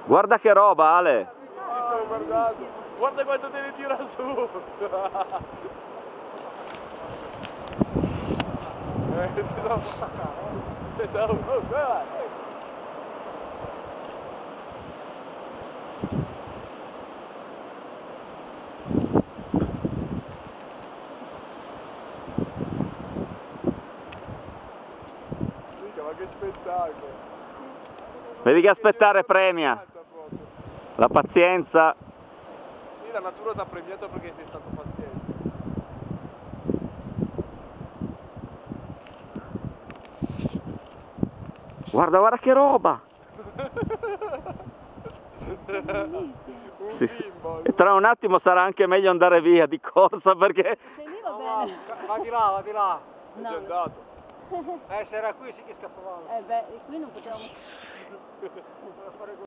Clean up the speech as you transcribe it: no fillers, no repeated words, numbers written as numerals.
Guarda che roba, Ale! Guarda quanto te ne tira su! Se da uno, ma che spettacolo! Vedi che aspettare premia! La pazienza! Sì, la natura ti ha premiato perché sei stato paziente. Guarda, guarda che roba! Un Sì, sì. bimbo. E tra un attimo sarà anche meglio andare via di corsa perché... Sei lì va bene. Va di là, va di là. È già andato. Se era qui sì che scappavamo. Beh, qui non potevamo...